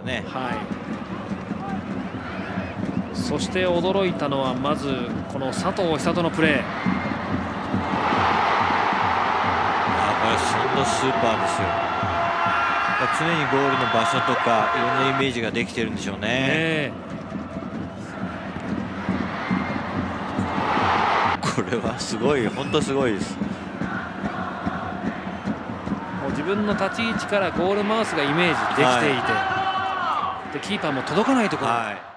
ね。 はい。そして驚いたのはまずこの佐藤寿人のプレー。 これ本当スーパーですよ。常にゴールの場所とかいろんなイメージができてるんでしょうね。これはすごい、本当すごいです。 もう自分の立ち位置からゴールマウスがイメージできていて、でキーパーも届かないところ。